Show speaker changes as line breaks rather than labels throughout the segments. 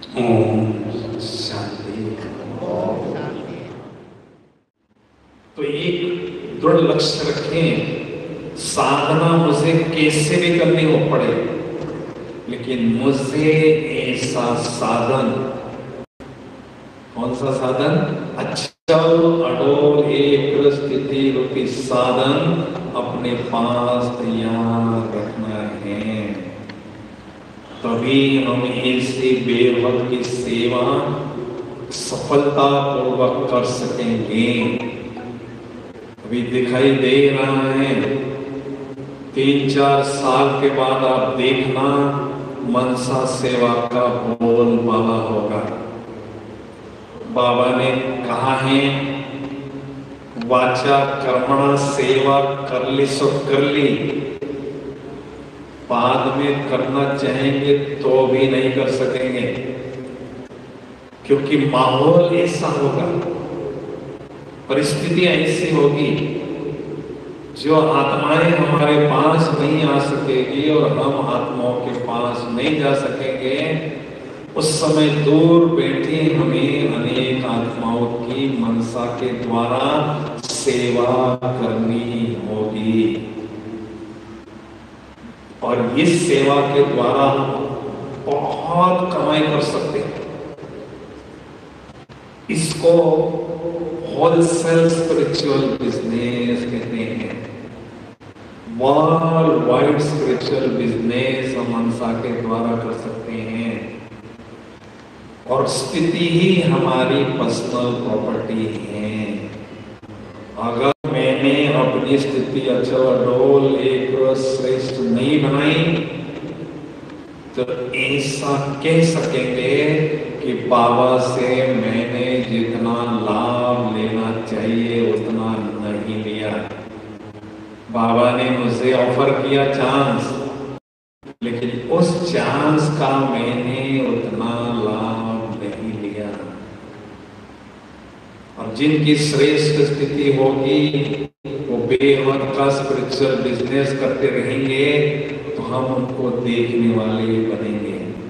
ओम शांति। तो एक दृढ़ लक्ष्य रखें, साधना मुझे कैसे भी करनी हो पड़े, लेकिन मुझे ऐसा साधन, कौन सा साधन? अचल अडोल एक स्थिति रूपी साधन अपने पास तैयार रखना है। तभी हम ऐसे बेवक्त की सेवा सफलता पूर्वक कर सकेंगे। अभी दिखाई दे रहा है, 3-4 साल के बाद आप देखना मनसा सेवा का बोलबाला होगा। बाबा ने कहा है, वाचा कर्मणा सेवा कर ली सो कर ली, बाद में करना चाहेंगे तो भी नहीं कर सकेंगे, क्योंकि माहौल ऐसा होगा, परिस्थितियां ऐसी होगी, जो आत्माएं हमारे पास नहीं आ सकेगी और हम आत्माओं के पास नहीं जा सकेंगे। उस समय दूर बैठे हमें अनेक आत्माओं की मनसा के द्वारा सेवा करनी होगी, और इस सेवा के द्वारा बहुत कमाई कर सकते हैं। इसको होलसेल स्पिरिचुअल बिजनेस कहते हैं। वर्ल्ड वाइड स्पिरिचुअल बिजनेस हम मनसा के द्वारा कर सकते हैं, और स्थिति ही हमारी पर्सनल प्रॉपर्टी है। अगर मैंने अपनी स्थिति अचल अडोल एक श्रेष्ठ नहीं बनाई, तो ऐसा कह सकेंगे कि बाबा से मैंने जितना लाभ लेना चाहिए उतना नहीं लिया। बाबा ने मुझे ऑफर किया चांस, लेकिन उस चांस का मैंने उतना लाभ नहीं लिया। और जिनकी श्रेष्ठ स्थिति होगी वो बेवक्त का स्पिरिचुअल बिजनेस करते रहेंगे, तो हम उनको देखने वाले बनेंगे।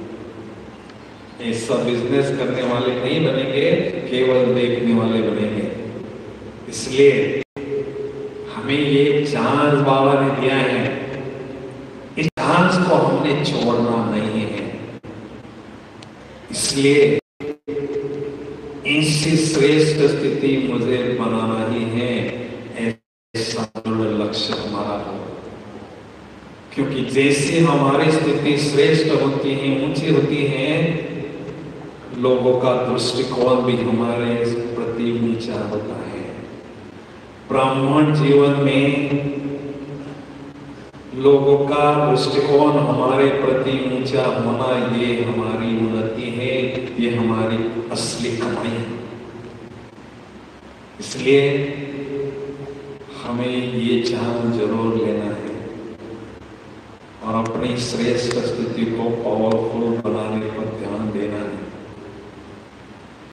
ऐसा बिजनेस करने वाले नहीं बनेंगे, केवल देखने वाले बनेंगे। इसलिए हमें ये चांस बाबा ने दिया है, इस चांस को हमने छोड़ना नहीं है। इसलिए ऐसी श्रेष्ठ स्थिति मुझे बनाना ही है, ऐसा लक्ष्य हमारा हो। क्योंकि जैसे हमारी स्थिति श्रेष्ठ होती है, ऊंची होती है, लोगों का दृष्टिकोण भी हमारे प्रति ऊंचा होता है। ब्राह्मण जीवन में लोगों का दृष्टिकोण हमारे प्रति ऊंचा होना, ये हमारी उन्नति है, ये हमारी असली कमाई है। इसलिए हमें ये चांस जरूर लेना है और अपनी श्रेष्ठ स्थिति को पावरफुल बनाने पर ध्यान देना है।